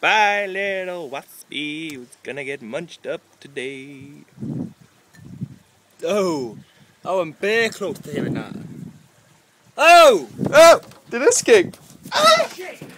Bye, little waspy, who's gonna get munched up today. Oh, I'm bare close to hearing that. Oh! Oh! Did it escape? Ah! Shit!